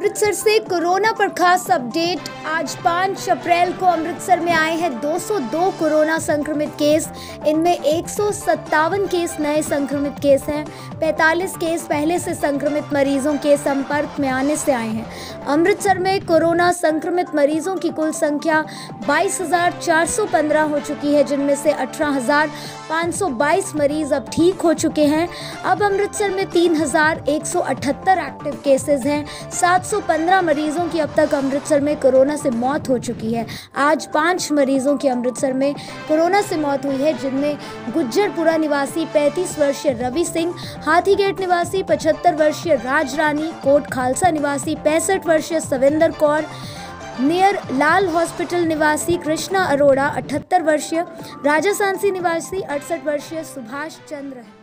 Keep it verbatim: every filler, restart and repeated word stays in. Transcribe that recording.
अमृतसर से कोरोना पर खास अपडेट। आज पाँच अप्रैल को अमृतसर में आए हैं दो सौ दो कोरोना संक्रमित केस। इनमें एक सौ सत्तावन केस नए संक्रमित केस हैं। पैंतालीस केस पहले से संक्रमित मरीजों के संपर्क में आने से आए हैं। अमृतसर में कोरोना संक्रमित मरीजों की कुल संख्या बाईस हजार चार सौ पंद्रह हो चुकी है, जिनमें से अठारह हजार पाँच सौ बाईस मरीज अब ठीक हो चुके हैं। अब अमृतसर में तीन हजार एक सौ अठहत्तर एक्टिव केसेस हैं। सात सौ पंद्रह मरीजों की अब तक अमृतसर में कोरोना से मौत हो चुकी है। आज पांच मरीजों की अमृतसर में कोरोना से मौत हुई है, जिनमें गुज्जरपुरा निवासी पैंतीस वर्षीय रवि सिंह, हाथीगेट निवासी पचहत्तर वर्षीय राज रानी, कोट खालसा निवासी पैंसठ वर्षीय सविंदर कौर, नियर लाल हॉस्पिटल निवासी कृष्णा अरोड़ा अठहत्तर वर्षीय, राजा सांसी निवासी अड़सठ वर्षीय सुभाष चंद्र है।